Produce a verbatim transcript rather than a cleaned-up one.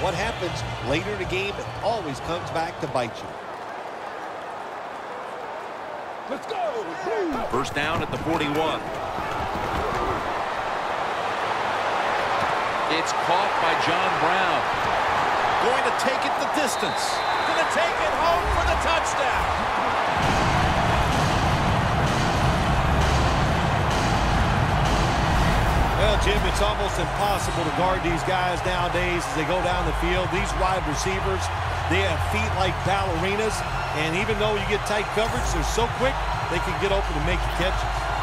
What happens later in the game, it always comes back to bite you. Let's go. First down at the forty-one. It's caught by John Brown. Going to take it the distance. Going to take it home for the touchdown. Well, Jim, it's almost impossible to guard these guys nowadays as they go down the field. These wide receivers, they have feet like ballerinas, and even though you get tight coverage, they're so quick, they can get open and make the catches.